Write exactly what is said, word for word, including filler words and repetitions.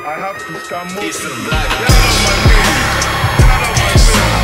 I have to stand more. It's a black. Get out of my way. Get out of my way.